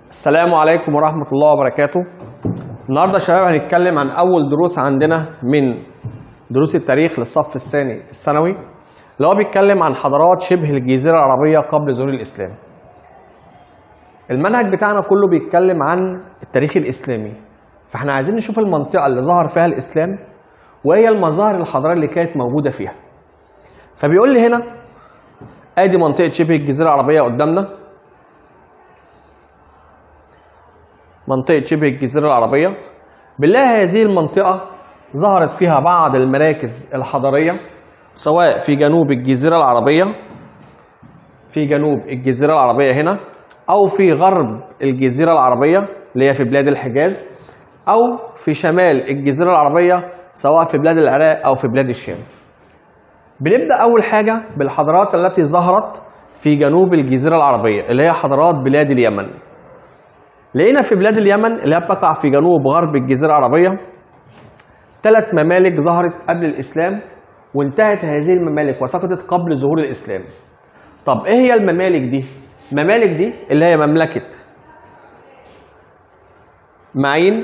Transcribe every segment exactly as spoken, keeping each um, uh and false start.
السلام عليكم ورحمة الله وبركاته. النهاردة يا شباب هنتكلم عن أول دروس عندنا من دروس التاريخ للصف الثاني الثانوي، اللي هو بيتكلم عن حضارات شبه الجزيرة العربية قبل ظهور الإسلام. المنهج بتاعنا كله بيتكلم عن التاريخ الإسلامي، فاحنا عايزين نشوف المنطقة اللي ظهر فيها الإسلام وهي المظاهر الحضارية اللي كانت موجودة فيها. فبيقول لي هنا ادي منطقة شبه الجزيرة العربية قدامنا، منطقة شبه الجزيرة العربية. بنلاقي هذه المنطقة ظهرت فيها بعض المراكز الحضارية، سواء في جنوب الجزيرة العربية في جنوب الجزيرة العربية هنا، أو في غرب الجزيرة العربية اللي هي في بلاد الحجاز، أو في شمال الجزيرة العربية سواء في بلاد العراق أو في بلاد الشام. بنبدأ أول حاجة بالحضارات التي ظهرت في جنوب الجزيرة العربية اللي هي حضارات بلاد اليمن. لقينا في بلاد اليمن اللي هي بتقع في جنوب غرب الجزيرة العربية ثلاث ممالك ظهرت قبل الإسلام، وانتهت هذه الممالك وسقطت قبل ظهور الإسلام. طب إيه هي الممالك دي؟ الممالك دي اللي هي مملكة معين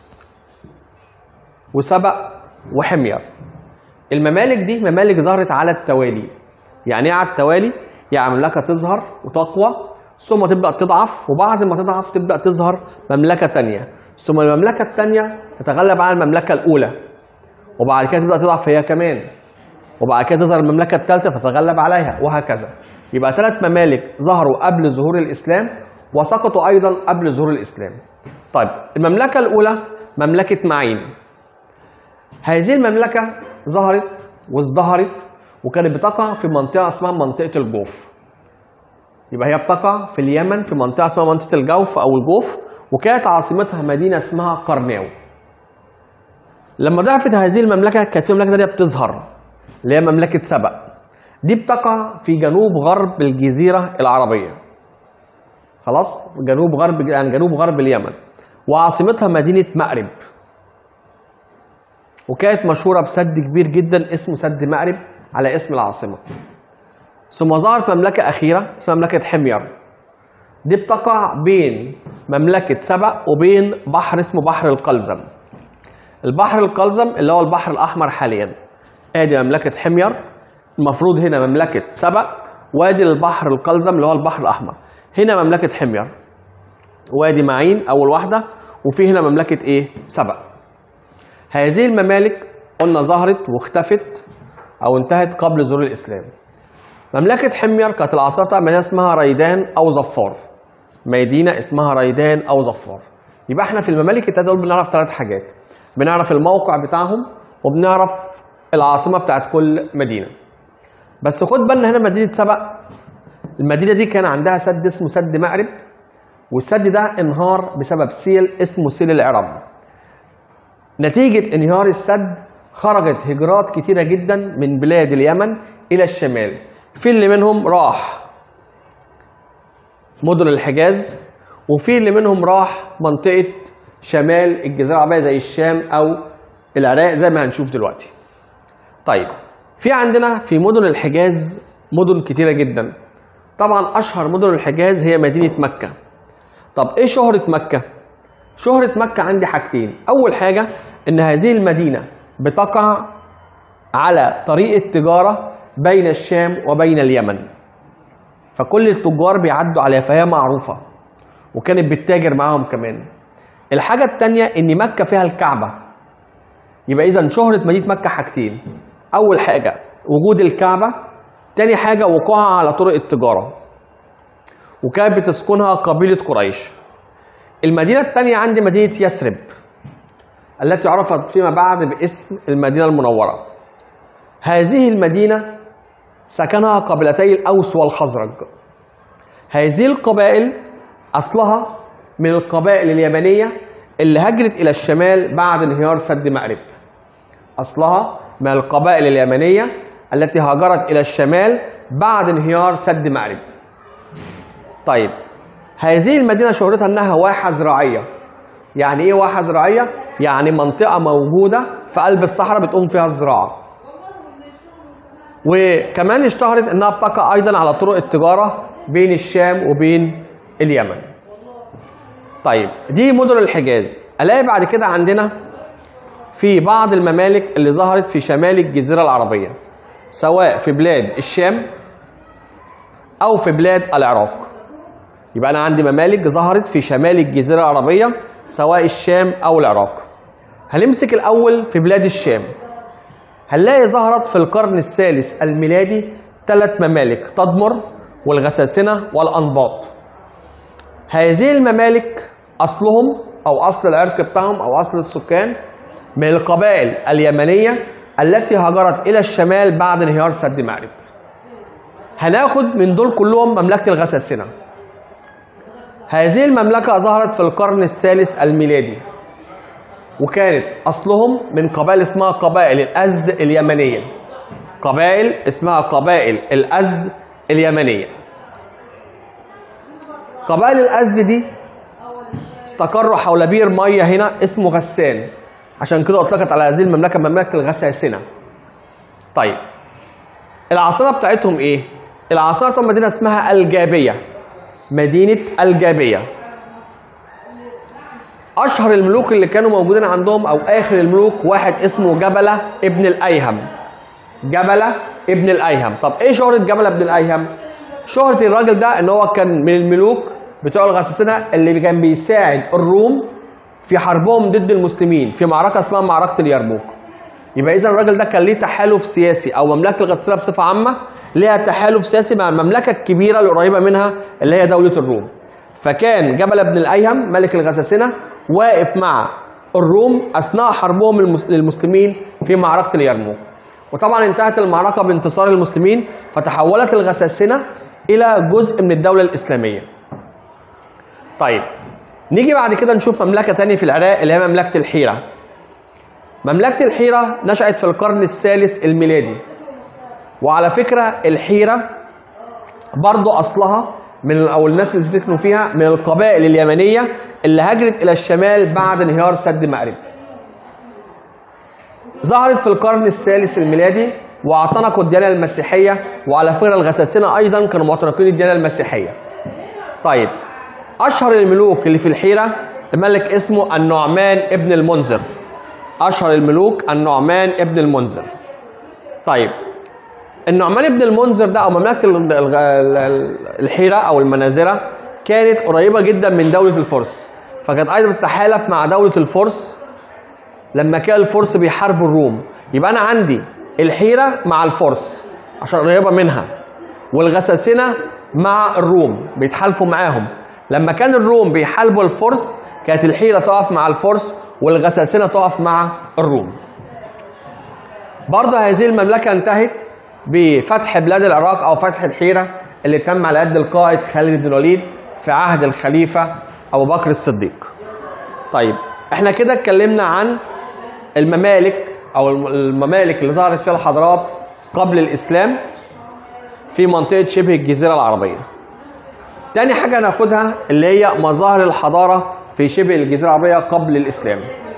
وسبأ وحمير. الممالك دي ممالك ظهرت على التوالي. يعني ايه على التوالي؟ يعني مملكة تظهر وتقوى ثم تبدأ تضعف، وبعد ما تضعف تبدأ تظهر مملكة تانية، ثم المملكة التانية تتغلب على المملكة الأولى، وبعد كده تبدأ تضعف هي كمان، وبعد كده تظهر المملكة الثالثة فتتغلب عليها، وهكذا. يبقى ثلاث ممالك ظهروا قبل ظهور الإسلام وسقطوا أيضا قبل ظهور الإسلام. طيب المملكة الأولى مملكة معين. هذه المملكة ظهرت وازدهرت وكانت بتقع في منطقة اسمها منطقة الجوف. يبقى هي بتقع في اليمن في منطقة اسمها منطقة الجوف أو الجوف، وكانت عاصمتها مدينة اسمها قرناو. لما ضعفت هذه المملكة كانت في مملكة تانية بتظهر اللي هي مملكة سبأ. دي بتقع في جنوب غرب الجزيرة العربية. خلاص؟ جنوب غرب يعني جنوب غرب اليمن، وعاصمتها مدينة مأرب. وكانت مشهورة بسد كبير جدا اسمه سد مأرب على اسم العاصمة. ثم ظهرت مملكة أخيرة اسمها مملكة حمير. دي بتقع بين مملكة سبأ وبين بحر اسمه بحر القلزم. البحر القلزم اللي هو البحر الأحمر حاليا. ادي مملكة حمير، المفروض هنا مملكة سبأ، وادي البحر القلزم اللي هو البحر الأحمر. هنا مملكة حمير، وادي معين أول واحدة، وفي هنا مملكة إيه؟ سبأ. هذه الممالك قلنا ظهرت واختفت أو انتهت قبل ظهور الإسلام. مملكة حمير كانت العاصمة بتاعتها مدينة اسمها ريدان أو ظفار. مدينة اسمها ريدان أو ظفار. يبقى احنا في الممالك التلاتة دول بنعرف ثلاث حاجات. بنعرف الموقع بتاعهم، وبنعرف العاصمة بتاعت كل مدينة. بس خد بالنا هنا مدينة سبأ، المدينة دي كان عندها سد اسمه سد مأرب، والسد ده انهار بسبب سيل اسمه سيل العرب. نتيجة انهيار السد خرجت هجرات كتيرة جدا من بلاد اليمن إلى الشمال. في اللي منهم راح مدن الحجاز، وفي اللي منهم راح منطقة شمال الجزيرة العربية زي الشام أو العراق زي ما هنشوف دلوقتي. طيب في عندنا في مدن الحجاز مدن كتيرة جدا. طبعا أشهر مدن الحجاز هي مدينة مكة. طب إيه شهرة مكة؟ شهرة مكة عندي حاجتين. أول حاجة إن هذه المدينة بتقع على طريق التجارة بين الشام وبين اليمن، فكل التجار بيعدوا عليها، فهي معروفة وكانت بتتاجر معاهم كمان. الحاجة التانية إن مكة فيها الكعبة. يبقى إذن شهرة مدينة مكة حاجتين. أول حاجة وجود الكعبة، تاني حاجة وقوعها على طرق التجارة، وكانت بتسكنها قبيلة قريش. المدينة التانية عندي مدينة يثرب التي عرفت فيما بعد باسم المدينة المنورة. هذه المدينة سكنها قبيلتي الأوس والخزرج. هذه القبائل أصلها من القبائل اليمنية اللي هجرت إلى الشمال بعد انهيار سد مأرب. أصلها من القبائل اليمنية التي هاجرت إلى الشمال بعد انهيار سد مأرب. طيب هذه المدينة شهرتها أنها واحة زراعية. يعني إيه واحة زراعية؟ يعني منطقة موجودة في قلب الصحراء بتقوم فيها الزراعة. وكمان اشتهرت أنها بتقع أيضا على طرق التجارة بين الشام وبين اليمن. طيب دي مدن الحجاز. الاقي بعد كده عندنا في بعض الممالك اللي ظهرت في شمال الجزيرة العربية، سواء في بلاد الشام أو في بلاد العراق. يبقى أنا عندي ممالك ظهرت في شمال الجزيرة العربية سواء الشام أو العراق. هنمسك الأول في بلاد الشام. هنلاقي ظهرت في القرن الثالث الميلادي ثلاث ممالك، تدمر والغساسنة والأنباط. هذه الممالك أصلهم أو أصل العرق بتاعهم أو أصل السكان من القبائل اليمنية التي هاجرت إلى الشمال بعد انهيار سد مأرب. هناخد من دول كلهم مملكة الغساسنة. هذه المملكة ظهرت في القرن الثالث الميلادي، وكانت أصلهم من قبائل اسمها قبائل الأزد اليمنية. قبائل اسمها قبائل الأزد اليمنية. قبائل الأزد دي استقروا حول بئر مية هنا اسمه غسان، عشان كده اطلقت على هذه المملكه مملكه الغساسنه. طيب العاصمه بتاعتهم ايه؟ العاصمه بتاعتهم مدينه اسمها الجابيه. مدينه الجابيه. اشهر الملوك اللي كانوا موجودين عندهم او اخر الملوك واحد اسمه جبله ابن الايهم. جبله ابن الايهم. طب ايه شهره جبله ابن الايهم؟ شهره الراجل ده ان هو كان من الملوك بتوع الغساسنه اللي كان بيساعد الروم في حربهم ضد المسلمين في معركه اسمها معركه اليرموك. يبقى اذا الراجل ده كان ليه تحالف سياسي، او مملكه الغساسنه بصفه عامه ليها تحالف سياسي مع المملكه الكبيره القريبه منها اللي هي دوله الروم. فكان جبل بن الايهم ملك الغساسنه واقف مع الروم اثناء حربهم للمسلمين في معركه اليرموك. وطبعا انتهت المعركه بانتصار المسلمين، فتحولت الغساسنه الى جزء من الدوله الاسلاميه. طيب نيجي بعد كده نشوف مملكة تانية في العراق اللي هي مملكة الحيرة. مملكة الحيرة نشأت في القرن الثالث الميلادي. وعلى فكرة الحيرة برضو أصلها من أو الناس اللي سكنوا فيها من القبائل اليمنية اللي هاجرت إلى الشمال بعد انهيار سد مأرب. ظهرت في القرن الثالث الميلادي واعتنقوا الديانة المسيحية، وعلى فكرة الغساسنة أيضا كانوا معتنقين الديانة المسيحية. طيب أشهر الملوك اللي في الحيرة ملك اسمه النعمان ابن المنذر. أشهر الملوك النعمان ابن المنذر. طيب النعمان ابن المنذر ده أو مملكة الحيرة أو المناذرة كانت قريبة جدا من دولة الفرس، فكانت أيضا بتتحالف مع دولة الفرس لما كان الفرس بيحاربوا الروم. يبقى أنا عندي الحيرة مع الفرس عشان قريبة منها، والغساسنة مع الروم بيتحالفوا معاهم. لما كان الروم بيحاربوا الفرس كانت الحيرة تقف مع الفرس والغساسنة تقف مع الروم. برضه هذه المملكة انتهت بفتح بلاد العراق أو فتح الحيرة اللي تم على يد القائد خالد بن الوليد في عهد الخليفة أبو بكر الصديق. طيب احنا كده اتكلمنا عن الممالك أو الممالك اللي ظهرت فيها الحضارات قبل الإسلام في منطقة شبه الجزيرة العربية. تاني حاجة هناخدها اللي هي مظاهر الحضارة في شبه الجزيرة العربية قبل الإسلام.